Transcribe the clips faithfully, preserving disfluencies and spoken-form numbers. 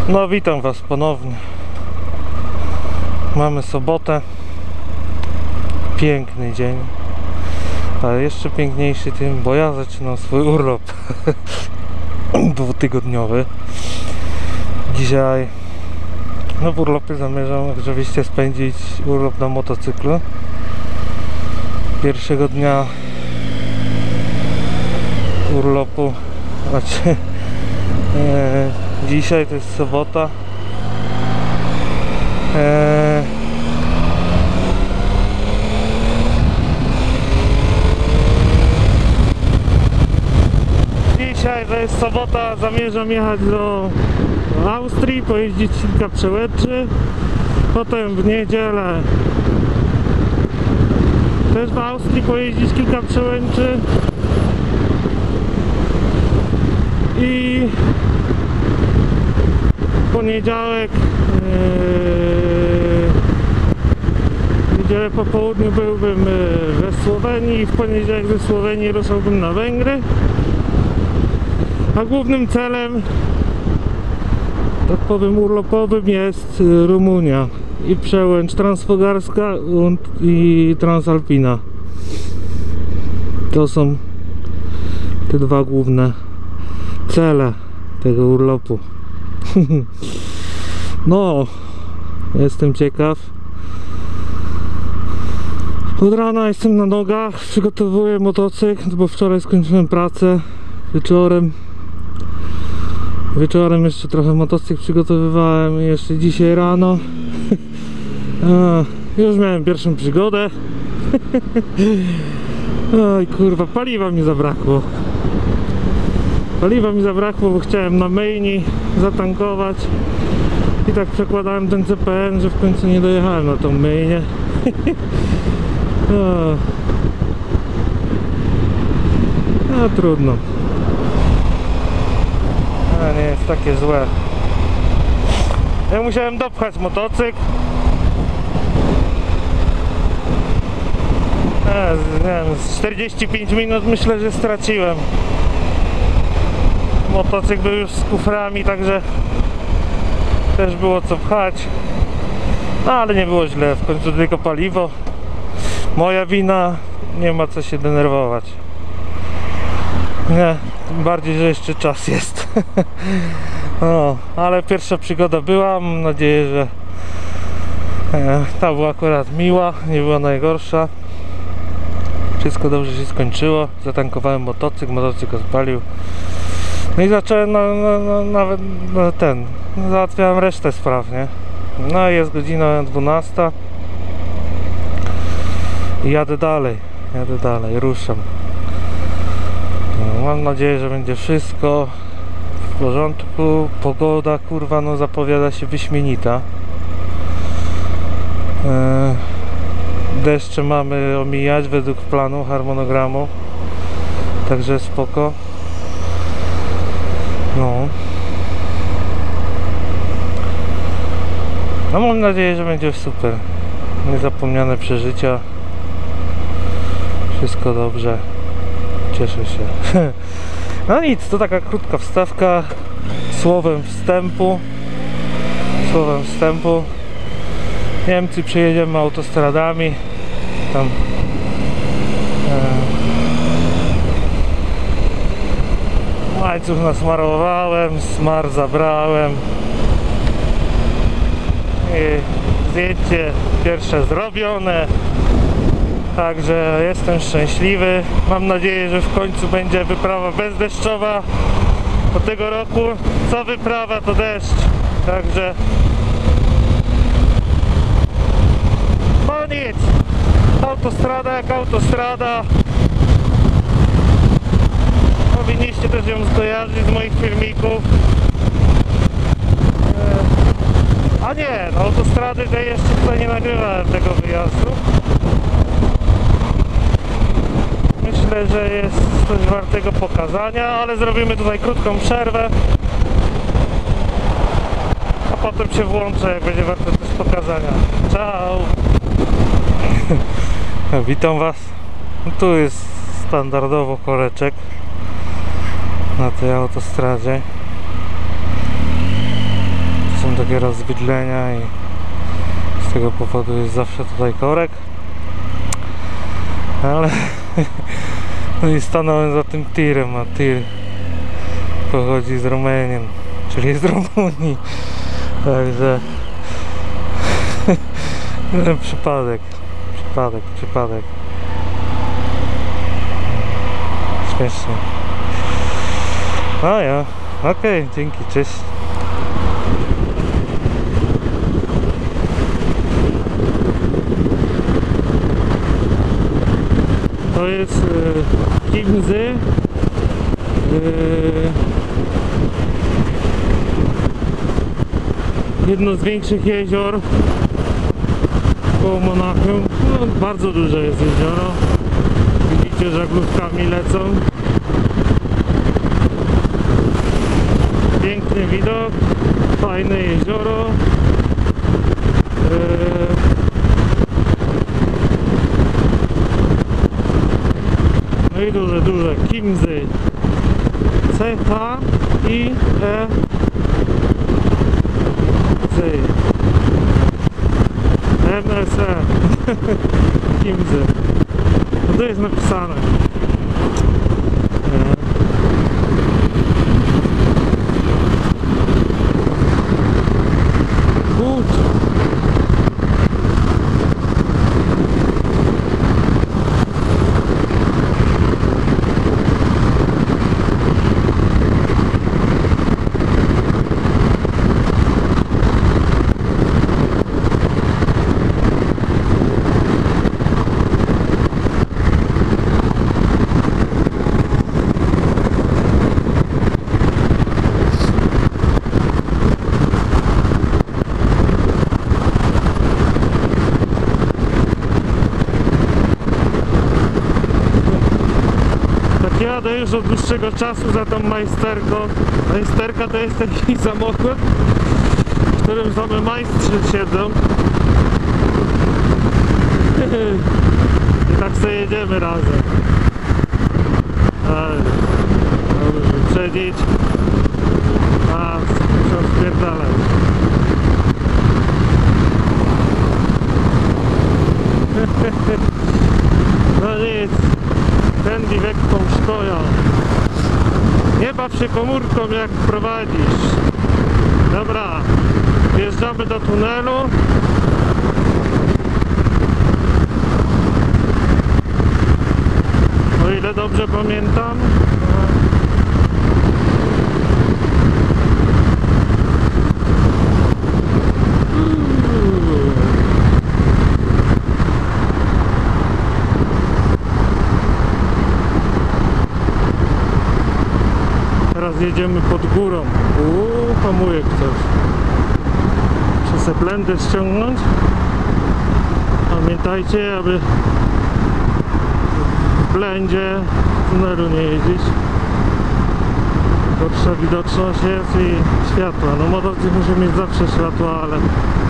No witam was ponownie. Mamy sobotę. Piękny dzień. Ale jeszcze piękniejszy tym, bo ja zaczynam swój urlop dwutygodniowy. Dzisiaj no w urlopie zamierzam oczywiście spędzić urlop na motocyklu. Pierwszego dnia urlopu, znaczy e, dzisiaj to jest sobota. E, dzisiaj to jest sobota, zamierzam jechać do Austrii, pojeździć kilka przełęczy. Potem w niedzielę też w Austrii pojeździć kilka przełęczy. I w poniedziałek w niedzielę po południu byłbym we Słowenii i w poniedziałek ze Słowenii ruszałbym na Węgry. A głównym celem, tak powiem, urlopowym jest Rumunia i przełęcz Transfogarska i Transalpina. To są te dwa główne cele tego urlopu. No, jestem ciekaw. Od rana jestem na nogach, przygotowuję motocykl, bo wczoraj skończyłem pracę wieczorem. Wieczorem jeszcze trochę motocykl przygotowywałem i jeszcze dzisiaj rano. A, już miałem pierwszą przygodę. Oj kurwa, paliwa mi zabrakło. Paliwa mi zabrakło, bo chciałem na myjni zatankować. I tak przekładałem ten C P N, że w końcu nie dojechałem na tą myjnię. A, a trudno. A nie jest takie złe. Ja musiałem dopchać motocykl. A, nie wiem, z czterdzieści pięć minut myślę, że straciłem. Motocykl był już z kuframi, także też było co pchać. No ale nie było źle, w końcu tylko paliwo. Moja wina, nie ma co się denerwować. Nie, tym bardziej, że jeszcze czas jest. No, ale pierwsza przygoda była, mam nadzieję, że e, ta była akurat miła, nie była najgorsza. Wszystko dobrze się skończyło, zatankowałem motocykl, motocykl odpalił. No i zacząłem na, na, na, nawet na ten, załatwiałem resztę spraw, nie? No i jest godzina dwunasta i jadę dalej, jadę dalej, ruszam. No, mam nadzieję, że będzie wszystko w porządku. Pogoda, kurwa, no zapowiada się wyśmienita. e, Deszcze mamy omijać według planu, harmonogramu, także spoko. No. No mam nadzieję, że będzie super. Niezapomniane przeżycia. Wszystko dobrze. Cieszę się. No nic, to taka krótka wstawka słowem wstępu. Słowem wstępu. Niemcy przejedziemy autostradami. Tam e, łańcuch nasmarowałem, smar zabrałem. I zdjęcie pierwsze zrobione. Także jestem szczęśliwy. Mam nadzieję, że w końcu będzie wyprawa bezdeszczowa. Od tego roku co wyprawa to deszcz. Także no nic. Autostrada jak autostrada. Powinniście też ją skojarzyć z moich filmików. A nie, no autostrady to jeszcze tutaj nie nagrywałem tego wyjazdu. Myślę, że jest coś wartego pokazania, ale zrobimy tutaj krótką przerwę. A potem się włączę, jak będzie warte coś pokazania. Ciao! Witam was. Tu jest standardowo koreczek na tej autostradzie. są takie rozwydlenia i z tego powodu jest zawsze tutaj korek. Ale no i stanąłem za tym tirem, a tir pochodzi z Rumenii, czyli z Rumunii. Także przypadek, przypadek, przypadek. Śmiesznie. A ja, okej, okay, dzięki, cześć. To jest e, Chiemsee, e, jedno z większych jezior koło Monachium. No, bardzo duże jest jezioro, widzicie, żaglówkami lecą. Piękny widok, fajne jezioro. e, No i duże, duże, Chiemsee, C H I E C M S E Chiemsee. No to jest napisane. Kurczę. Jadę już od dłuższego czasu za tą majsterką. Majsterka to jest taki samochód, w którym same majstrzy siedzą. I tak sobie jedziemy razem. Ale możesz wyprzedzić. A, muszę spierdalać. No nic. Tędy lekką szkoją. Nie baw się komórką, jak prowadzisz. Dobra, wjeżdżamy do tunelu. O ile dobrze pamiętam. Teraz jedziemy pod górą. Uuu, hamuje ktoś. Muszę sobie blendę ściągnąć. Pamiętajcie, aby w blendzie tunelu nie jeździć. Gorsza widoczność jest i światła. No motocykl musi mieć zawsze światła, ale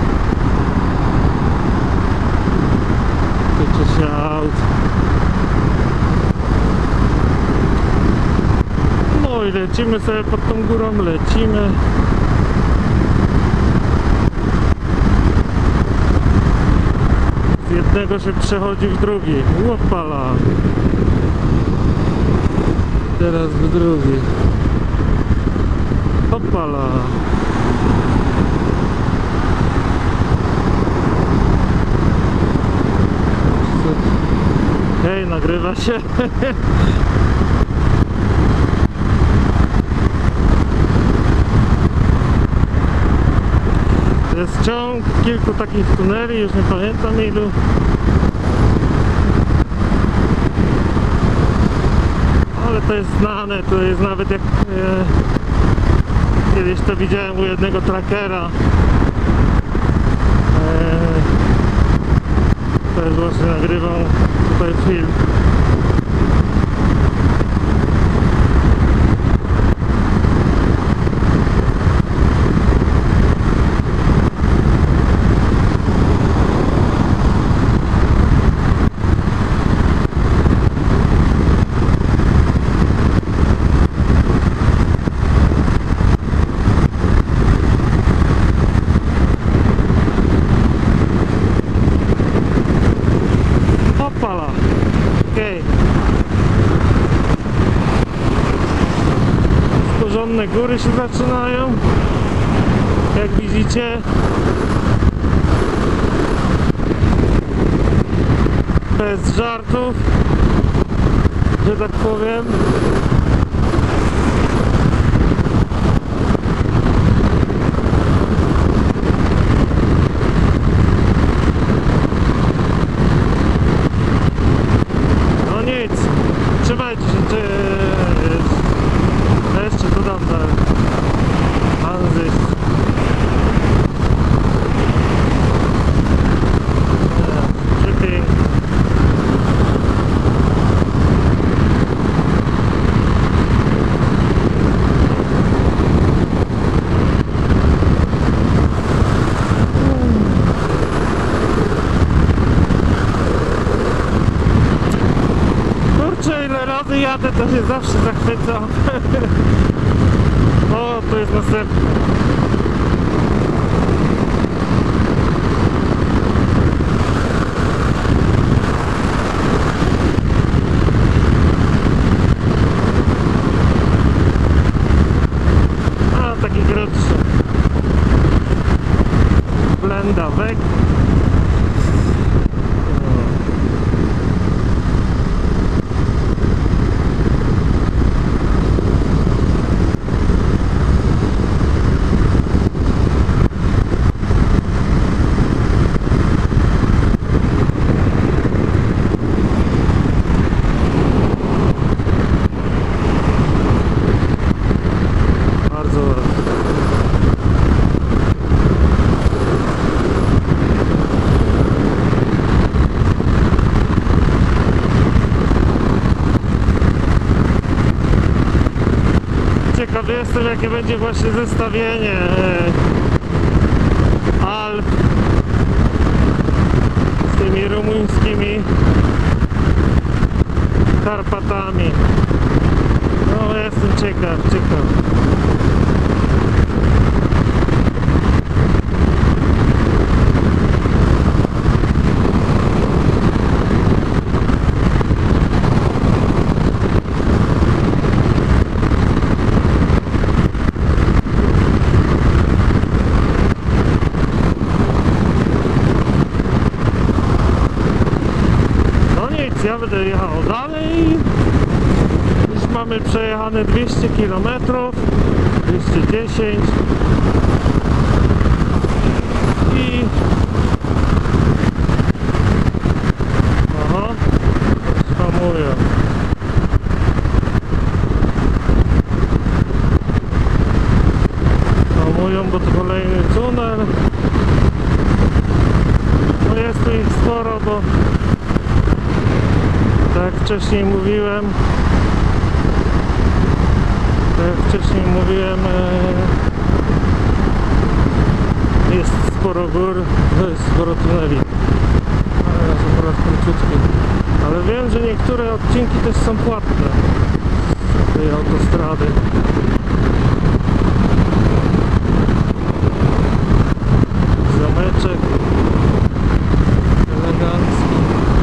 tyczy się aut. No i lecimy sobie pod tą górą, lecimy. Z jednego się przechodzi w drugi. Łopala. Teraz w drugi. Hopala. Hej, nagrywa się. Jest ciąg kilku takich tuneli, już nie pamiętam ilu. Ale to jest znane, to jest nawet jak e, kiedyś to widziałem u jednego trackera. E, to jest właśnie nagrywał tutaj film. ogromne góry się zaczynają, jak widzicie. Bez żartów, że tak powiem. No nic, trzymajcie się, cześć. Jeszcze tu dam dalej. Anzys. Przypięknie. Kurczę, ile razy jadę, to się zawsze zachwycam. O, to jest następny. A, taki krótszy. Blenda weg. Bardzo ładnie. Ciekaw jestem, jakie będzie właśnie zestawienie Alp z tymi rumuńskimi Karpatami. No, jestem ciekaw, ciekaw. Ja będę jechał dalej. Już mamy przejechane dwieście kilometrów, dwieście dziesięć i aha, hamuję. Hamują, bo to kolejny tunel. No jest tu ich sporo, bo tak jak wcześniej mówiłem, tak jak wcześniej mówiłem, jest sporo gór, to jest sporo tuneli, ale jest akurat króciutki. Ale wiem, że niektóre odcinki też są płatne z tej autostrady. Zameczek elegancki.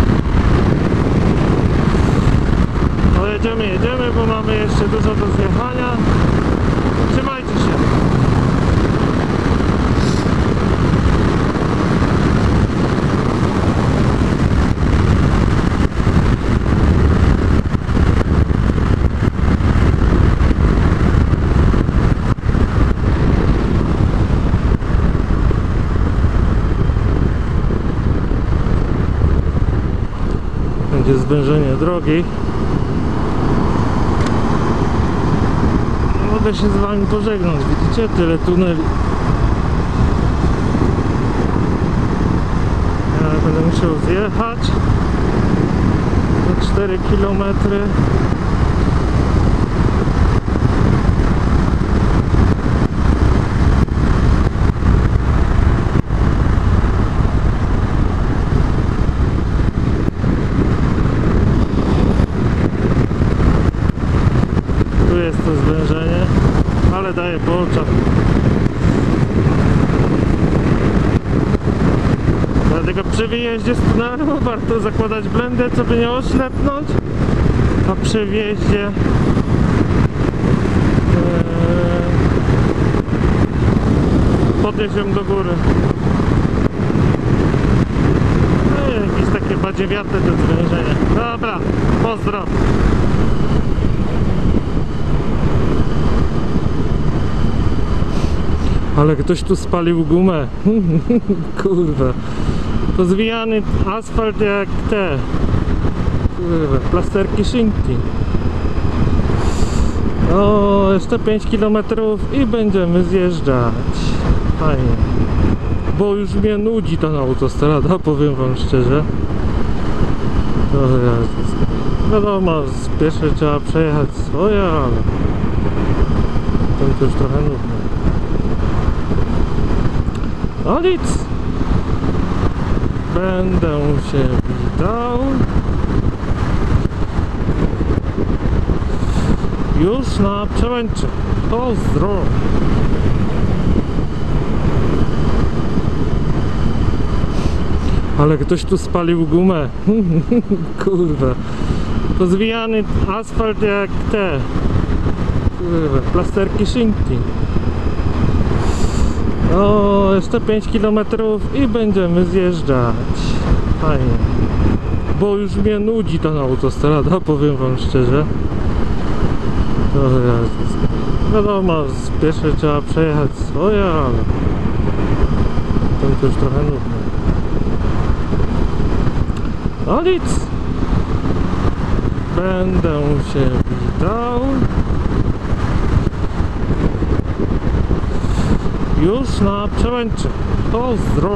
No jedziemy, jedziemy, bo mamy jeszcze dużo do zjechania. Trzymajcie się. Będzie zwężenie drogi. Mogę się z wami pożegnać, widzicie? Tyle tuneli. Ja będę musiał zjechać za cztery kilometry. Tu jest to zwężenie, ale daje po oczach. Dlatego przy wyjeździe z tunelu warto zakładać blendę, co by nie oślepnąć, a przy wjeździe yy, podniesiemy do góry. No i jakieś takie badziewiate to zwężenie. Dobra, pozdro. Ale ktoś tu spalił gumę. Kurwa. Pozwijany asfalt jak te. Kurwa, plasterki szynki. O, jeszcze pięć kilometrów i będziemy zjeżdżać. Fajnie. Bo już mnie nudzi ta autostrada, powiem wam szczerze. No, wiadomo, z pierwszej trzeba przejechać swoje, ale to już trochę nudne. No nic. Będę się witał. Już na Przełęczy. Pozdro. Ale ktoś tu spalił gumę. Kurwa. Pozwijany asfalt jak te. Kurwa, plasterki szynki. O, jeszcze pięć kilometrów i będziemy zjeżdżać. Fajnie. Bo już mnie nudzi ta autostrada, powiem wam szczerze. No, wiadomo, z pierwszej trzeba przejechać swoje, ale to już trochę nudne. No nic. Będę się witał. Już na Przełęczy. Pozdro.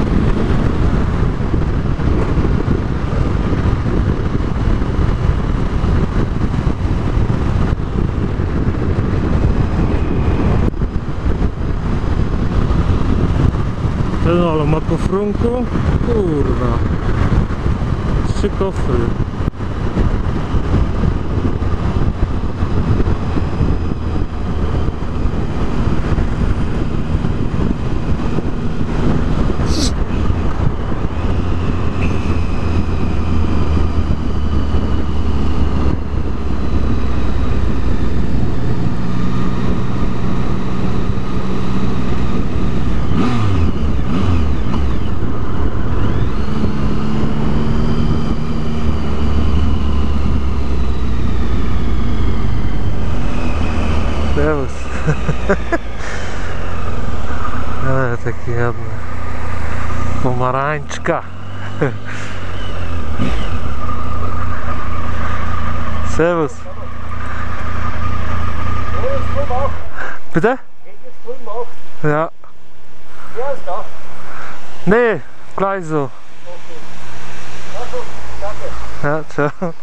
Ten ale ma po frunku. Kurwa. Trzy kofry. Ale taki jedna pomarańczka. Servus. Bitte? Ja. Nee, gleich so. Ja, ciao.